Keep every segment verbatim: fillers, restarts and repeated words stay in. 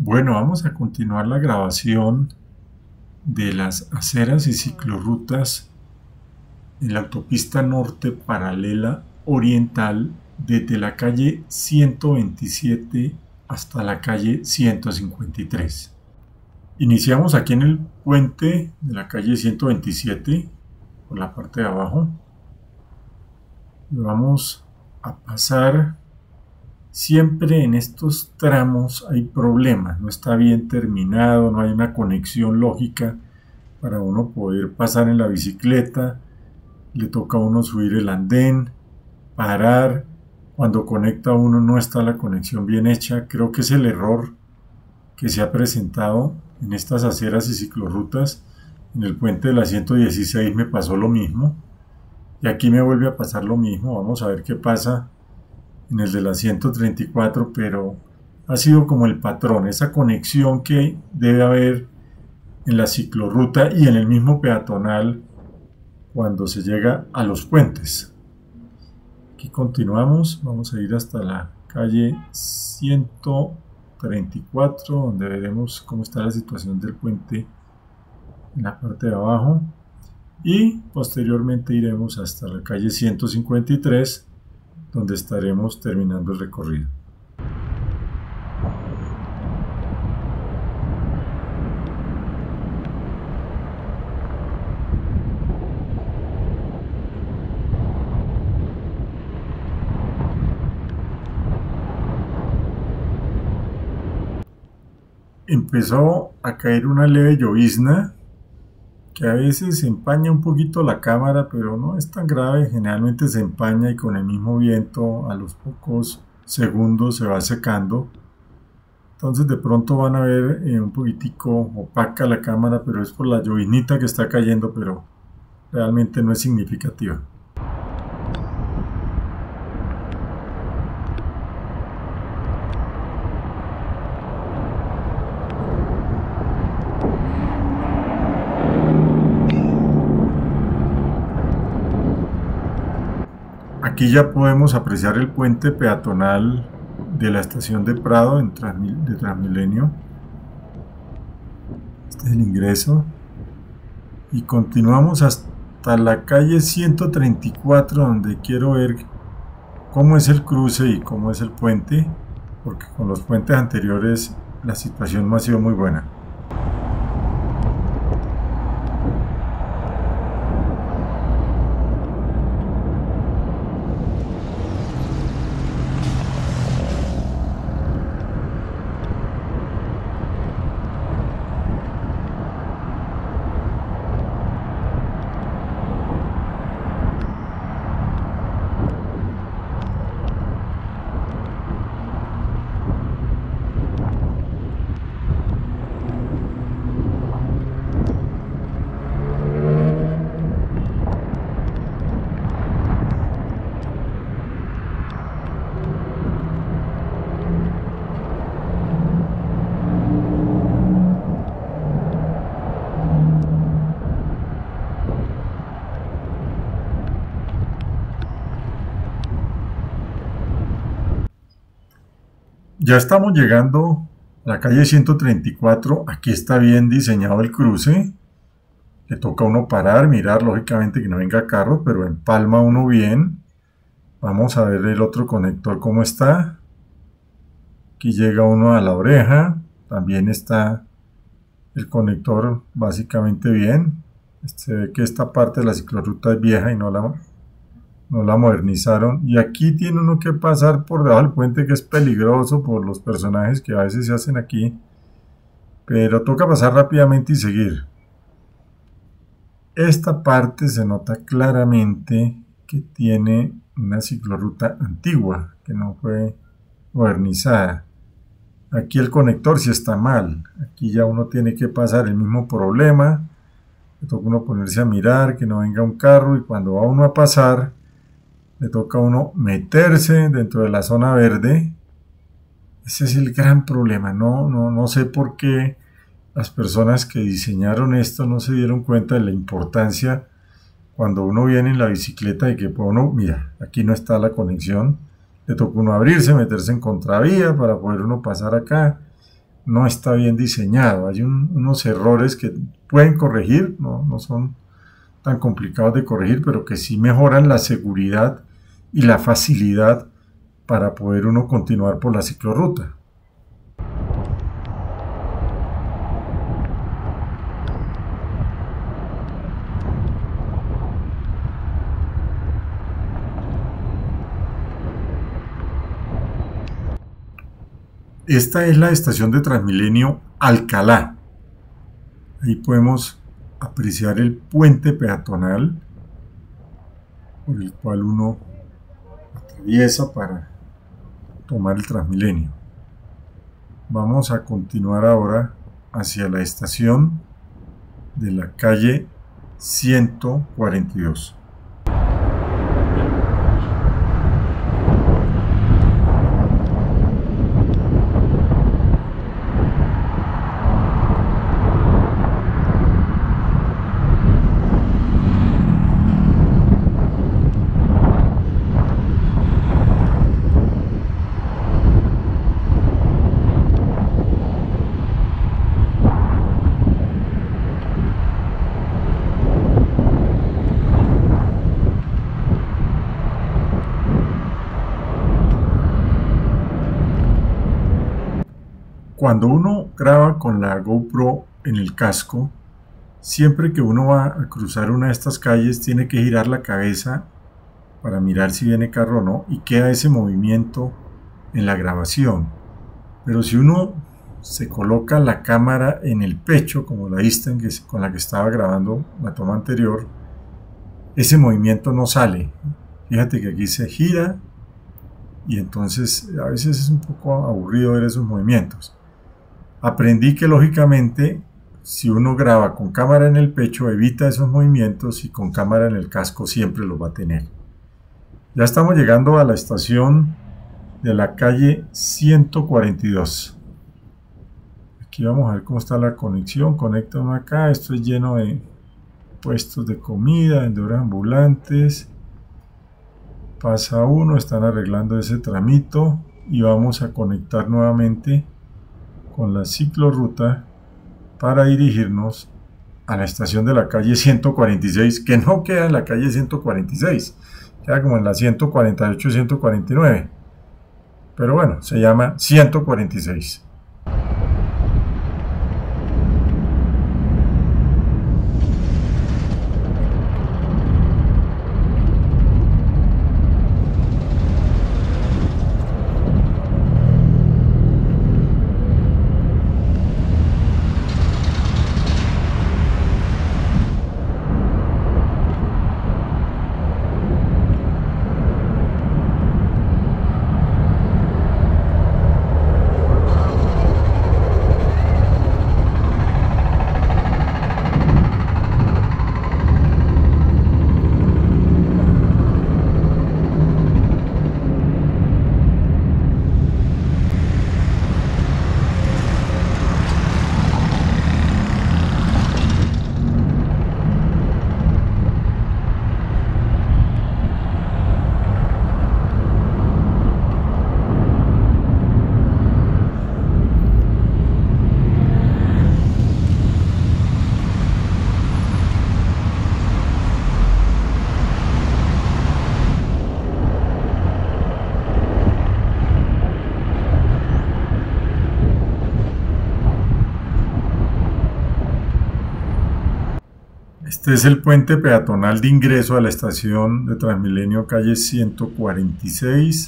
Bueno, vamos a continuar la grabación de las aceras y ciclorrutas en la autopista norte paralela oriental desde la calle ciento veintisiete hasta la calle ciento cincuenta y tres. Iniciamos aquí en el puente de la calle ciento veintisiete por la parte de abajo y vamos a pasar. Siempre en estos tramos hay problemas, no está bien terminado, no hay una conexión lógica para uno poder pasar en la bicicleta, le toca a uno subir el andén, parar, cuando conecta uno no está la conexión bien hecha. Creo que es el error que se ha presentado en estas aceras y ciclorrutas. En el puente de la ciento dieciséis me pasó lo mismo y aquí me vuelve a pasar lo mismo. Vamos a ver qué pasa en el de la ciento treinta y cuatro, pero ha sido como el patrón, esa conexión que debe haber en la ciclorruta y en el mismo peatonal cuando se llega a los puentes. Aquí continuamos, vamos a ir hasta la calle ciento treinta y cuatro, donde veremos cómo está la situación del puente en la parte de abajo, y posteriormente iremos hasta la calle ciento cincuenta y tres, donde estaremos terminando el recorrido. Empezó a caer una leve llovizna que a veces empaña un poquito la cámara, pero no es tan grave. Generalmente se empaña y con el mismo viento a los pocos segundos se va secando. Entonces de pronto van a ver eh, un poquitico opaca la cámara, pero es por la lloviznita que está cayendo, pero realmente no es significativa. Aquí ya podemos apreciar el puente peatonal de la estación de Prado en Transmil de Transmilenio. Este es el ingreso. Y continuamos hasta la calle ciento treinta y cuatro, donde quiero ver cómo es el cruce y cómo es el puente, porque con los puentes anteriores la situación no ha sido muy buena. Ya estamos llegando a la calle ciento treinta y cuatro. Aquí está bien diseñado el cruce. Le toca a uno parar, mirar lógicamente que no venga carro, pero empalma uno bien. Vamos a ver el otro conector cómo está. Aquí llega uno a la oreja. También está el conector básicamente bien. Se ve que esta parte de la ciclorruta es vieja y no la... no la modernizaron, y aquí tiene uno que pasar por debajo del puente, que es peligroso por los personajes que a veces se hacen aquí, pero toca pasar rápidamente y seguir. Esta parte se nota claramente que tiene una ciclorruta antigua que no fue modernizada. Aquí el conector sí está mal, aquí ya uno tiene que pasar el mismo problema, le toca uno ponerse a mirar que no venga un carro, y cuando va uno a pasar le toca a uno meterse dentro de la zona verde. Ese es el gran problema. No, no, no sé por qué las personas que diseñaron esto no se dieron cuenta de la importancia cuando uno viene en la bicicleta y que uno, mira, aquí no está la conexión, le toca uno abrirse, meterse en contravía para poder uno pasar acá. no está bien diseñado. Hay un, unos errores que pueden corregir, no, no son tan complicados de corregir, pero que sí mejoran la seguridad y la facilidad para poder uno continuar por la ciclorruta. Esta es la estación de Transmilenio Alcalá. Ahí podemos apreciar el puente peatonal por el cual uno atraviesa para tomar el Transmilenio. Vamos a continuar ahora hacia la estación de la calle ciento cuarenta y dos. Cuando uno graba con la GoPro en el casco, siempre que uno va a cruzar una de estas calles tiene que girar la cabeza para mirar si viene carro o no, y queda ese movimiento en la grabación. Pero si uno se coloca la cámara en el pecho, como la vista con la que estaba grabando la toma anterior, ese movimiento no sale. Fíjate que aquí se gira y entonces a veces es un poco aburrido ver esos movimientos. Aprendí que lógicamente si uno graba con cámara en el pecho evita esos movimientos y con cámara en el casco siempre los va a tener. Ya estamos llegando a la estación de la calle ciento cuarenta y dos. Aquí vamos a ver cómo está la conexión. Conecta uno acá. Esto es lleno de puestos de comida, vendedores ambulantes. Pasa uno, están arreglando ese tramito y vamos a conectar nuevamente con la ciclorruta para dirigirnos a la estación de la calle ciento cuarenta y seis, que no queda en la calle ciento cuarenta y seis, queda como en la ciento cuarenta y ocho, ciento cuarenta y nueve, pero bueno, se llama ciento cuarenta y seis. Este es el puente peatonal de ingreso a la estación de Transmilenio calle ciento cuarenta y seis.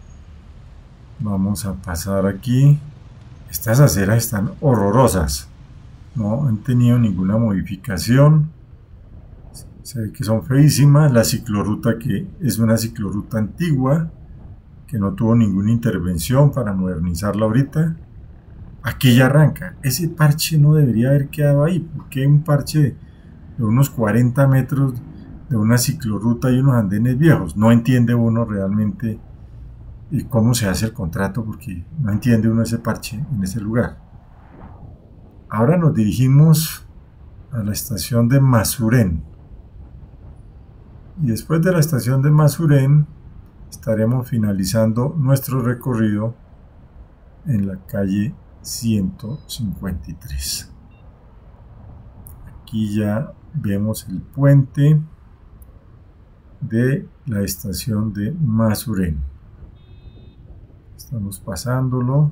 Vamos a pasar aquí. Estas aceras están horrorosas. No han tenido ninguna modificación. Se ve que son feísimas. La ciclorruta, que es una ciclorruta antigua, que no tuvo ninguna intervención para modernizarla ahorita. Aquí ya arranca. Ese parche no debería haber quedado ahí. Porque hay un parche de unos cuarenta metros de una ciclorruta y unos andenes viejos. No entiende uno realmente cómo se hace el contrato, porque no entiende uno ese parche en ese lugar. Ahora nos dirigimos a la estación de Masuren. Y después de la estación de Masuren estaremos finalizando nuestro recorrido en la calle ciento cincuenta y tres. Aquí ya vemos el puente de la estación de Masuren. Estamos pasándolo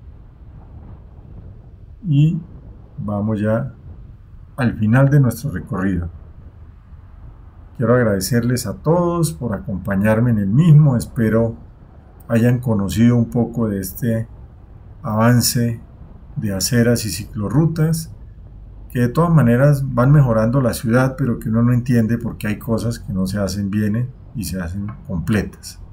y vamos ya al final de nuestro recorrido. Quiero agradecerles a todos por acompañarme en el mismo. Espero hayan conocido un poco de este avance de aceras y ciclorrutas, que de todas maneras van mejorando la ciudad, pero que uno no entiende porque hay cosas que no se hacen bien y se hacen completas.